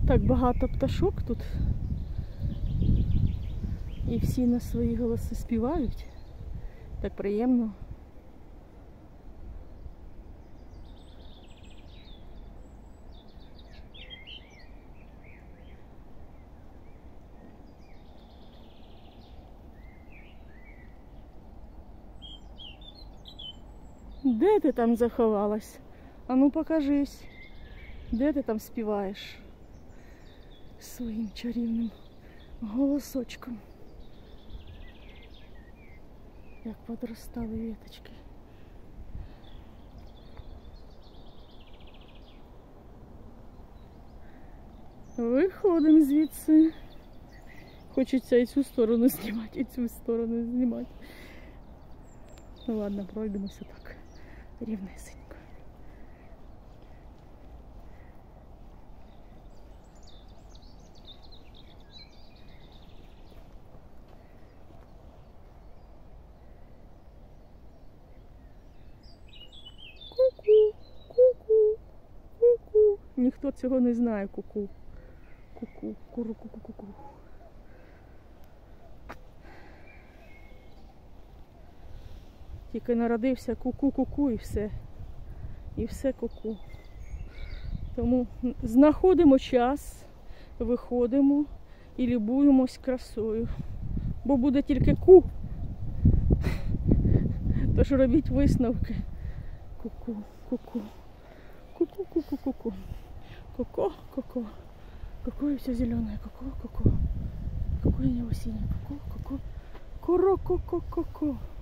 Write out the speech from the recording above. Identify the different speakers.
Speaker 1: Так багато пташок тут. І всі на свої голоси співають. Так приємно. Де ти там заховалась? А ну покажись. Де ти там співаєш? Своїм чарівним голосочком. Як подростали віточки. Виходимо звідси. Хочеться і цю сторону знімати, і цю сторону знімати. Ну ладно, пройдемося так. Рівнесенько. Ку-ку, ку-ку, ку-ку. Ніхто цього не знає, ку-ку. Ку-ку, куру-ку-ку-ку-ку. Тільки народився ку-ку-ку-ку і все. І все ку-ку. Тому знаходимо час, виходимо і любуємось красою. Бо буде тільки ку. Тож робіть висновки. Ку-ку, ку-ку. Ку-ку-ку-ку-ку. Ку-ку, ку-ку. Какое все зеленое. Ку-ку, ку-ку. Какое не осеннее. Ку-ку, ку-ку. Ку-ку-ку-ку-ку.